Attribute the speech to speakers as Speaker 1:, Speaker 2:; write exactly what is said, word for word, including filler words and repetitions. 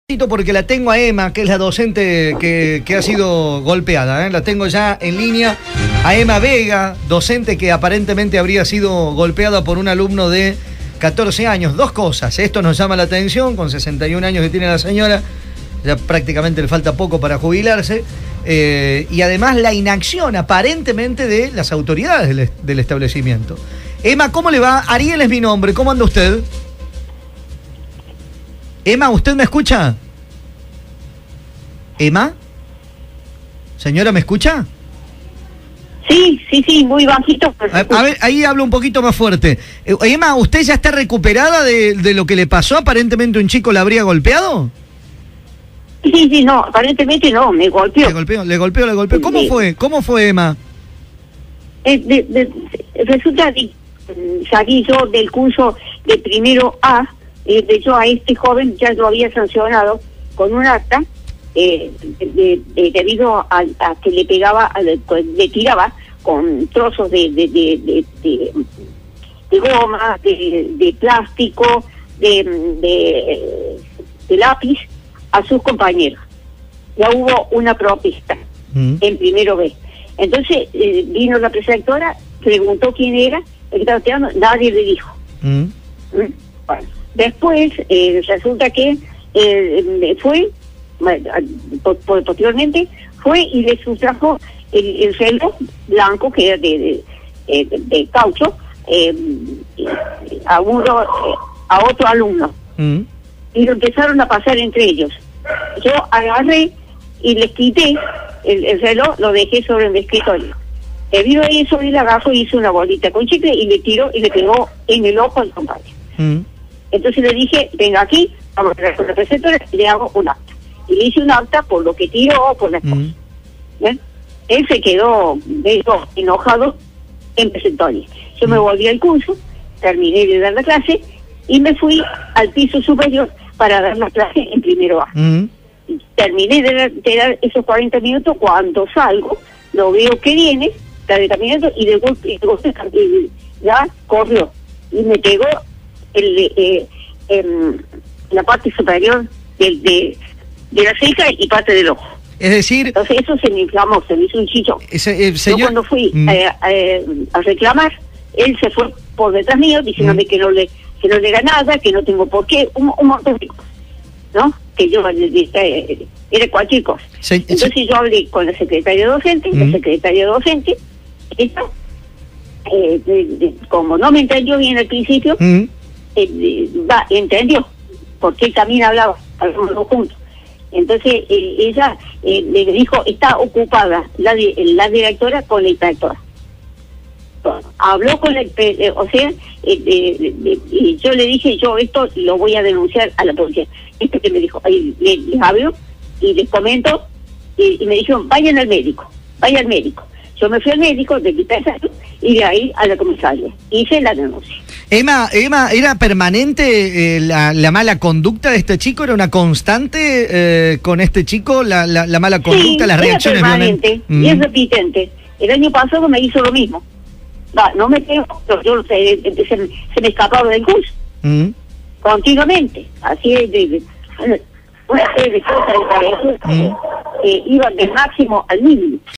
Speaker 1: Porque la tengo a Emma, que es la docente que, que ha sido golpeada, ¿eh? La tengo ya en línea a Emma Vega, docente que aparentemente habría sido golpeada por un alumno de catorce años. Dos cosas, esto nos llama la atención, con sesenta y un años que tiene la señora, ya prácticamente le falta poco para jubilarse, eh, y además la inacción aparentemente de las autoridades del, del establecimiento. Emma, ¿cómo le va? Ariel es mi nombre, ¿cómo anda usted? Emma, ¿usted me escucha? ¿Emma? ¿Señora, me escucha?
Speaker 2: Sí, sí, sí, muy bajito.
Speaker 1: A, a ver, ahí hablo un poquito más fuerte. Eh, Emma, ¿usted ya está recuperada de, de lo que le pasó? Aparentemente un chico la habría golpeado.
Speaker 2: Sí, sí, no, aparentemente no, me golpeó.
Speaker 1: Le golpeó, le golpeó, le golpeó. ¿Cómo
Speaker 2: Sí.
Speaker 1: fue? ¿Cómo fue, Emma?
Speaker 2: Eh, de, de, resulta que salí yo del curso de primero A, eh, de hecho a este joven ya lo había sancionado con un acta, eh, de, de, debido a, a que le pegaba, a, le, le tiraba con trozos de, de, de, de, de, de goma, de, de plástico, de, de, de lápiz a sus compañeros. Ya hubo una protesta mm. en primero B. Entonces eh, vino la preceptora, preguntó quién era, el que estaba tirando, nadie le dijo. Mm. ¿Mm? Bueno, después eh, resulta que eh, fue, posteriormente, fue y le sustrajo el, el reloj blanco, que era de, de, de, de caucho, eh, a, uno, a otro alumno. Mm. Y lo empezaron a pasar entre ellos. Yo agarré y les quité el, el reloj, lo dejé sobre el escritorio. Debido a eso, él agarró y hizo una bolita con chicle y le tiró y le pegó en el ojo al compañero. Mm. Entonces le dije, venga aquí, vamos a hablar con la preceptora, le hago un acta. Y le hice un acta por lo que tiró, por las mm. cosas. ¿Bien? Él se quedó medio enojado en preceptoria. Yo mm. me volví al curso, terminé de dar la clase y me fui al piso superior para dar la clase en primero A. Mm. Terminé de dar, de dar esos cuarenta minutos, cuando salgo, lo veo que viene, está de caminando y de golpe, y de golpe ya corrió y me pegó el, eh, en la parte superior del, de, de la ceja y parte del ojo.
Speaker 1: Es decir...
Speaker 2: Entonces eso se me inflamó, se me hizo un chichón.
Speaker 1: Ese, eh, señor...
Speaker 2: Yo cuando fui mm. eh, eh, a reclamar, él se fue por detrás mío diciéndome mm. que no le que no le da nada, que no tengo por qué, un, un montón de cosas, ¿no? Que yo eh, era cualquier cosa. Sí, Entonces sí. yo hablé con la secretaria docente, mm. la secretaria docente, esta, eh, de, de, como no me entendió bien al principio, mm. eh, de, va, entendió, porque él también hablaba, hablamos juntos. Entonces eh, ella eh, le dijo, está ocupada la, la directora con la inspectora. Habló con el, eh, o sea, eh, eh, eh, y yo le dije, yo esto lo voy a denunciar a la policía. Esto que me dijo, ahí les, les hablo y les comento, y, y me dijeron, vayan al médico, vaya al médico. Yo me fui al médico de Quitasalud y de ahí a la comisaría. Hice la denuncia.
Speaker 1: Emma, Emma, ¿era permanente eh, la, la mala conducta de este chico? ¿Era una constante eh, con este chico la, la, la mala conducta,
Speaker 2: sí,
Speaker 1: las reacciones
Speaker 2: violentas? Sí, permanente, y es repitente. El año pasado me hizo lo mismo. Va, no me tengo, yo se, se, se me escapaba del curso mm. continuamente, así de, de, de una serie de cosas de mm. eh, iban del máximo al mínimo.